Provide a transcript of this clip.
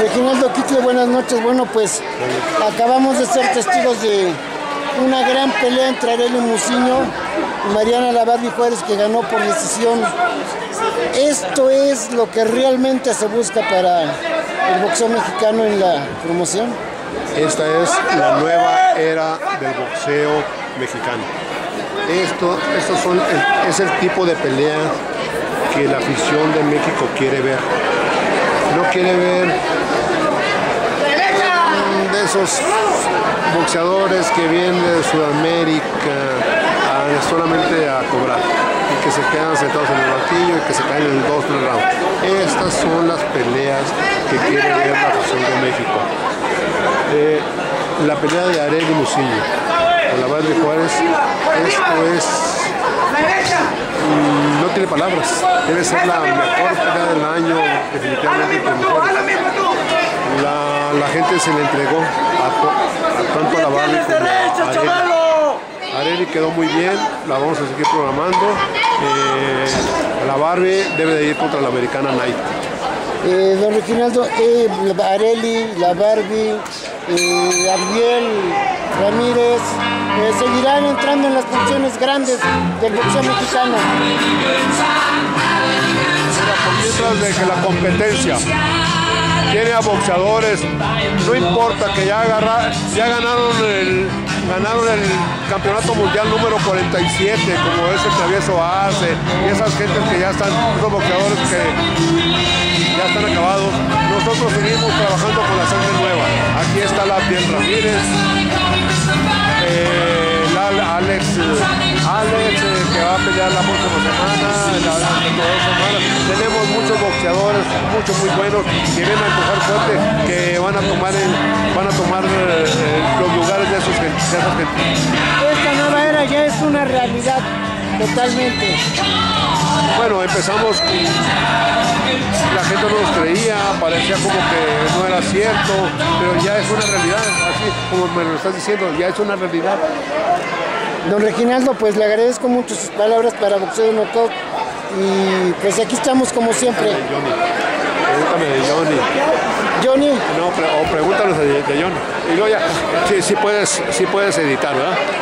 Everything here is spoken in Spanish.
Reginaldo Quitle, buenas noches. Bueno, pues acabamos de ser testigos de una gran pelea entre Arely Musiño y Mariana La Barbie Juárez, que ganó por decisión. ¿Esto es lo que realmente se busca para el boxeo mexicano en la promoción? Esta es la nueva era del boxeo mexicano. Es el tipo de pelea que la afición de México quiere ver. No quiere ver de esos boxeadores que vienen de Sudamérica solamente a cobrar y que se quedan sentados en el banquillo y que se caen en el 2-3 rounds. Estas son las peleas que quiere ver la afición de México. La pelea de Arely Musiño con La Barbie Juárez, esto es... no tiene palabras, debe ser la mejor pelea del año, definitivamente entre mujeres. La gente se le entregó tanto a La Barbie como a Arely. Arely quedó muy bien, la vamos a seguir programando. La Barbie debe de ir contra la americana Knight. Don Reginaldo, Arely, La Barbie, Gabriel Ramírez, seguirán entrando en las funciones grandes del boxeo mexicano. Mientras de que la competencia tiene a boxeadores, no importa que ya ganaron el campeonato mundial número 47, como es el Travieso Arce, y esas gentes que ya están, esos boxeadores que ya están acabados. Nosotros seguimos trabajando con la sangre nueva. Aquí está la Piel Ramírez, Alex, que va a pelear la próxima semana, Tenemos muchos boxeadores, muchos muy buenos, que vienen a empujar fuerte, que van a tomar los lugares de esas gentes. Esta nueva era ya es una realidad totalmente. Bueno, empezamos, la gente no nos creía, parecía como que no era cierto, pero ya es una realidad, así como me lo estás diciendo, ya es una realidad. Don Reginaldo, pues le agradezco mucho sus palabras para Boxeo de Knockout y pues aquí estamos como siempre. Pregúntame de Johnny. ¿Johnny? No, o pregúntanos de Johnny. Y luego ya, sí puedes editar, ¿verdad?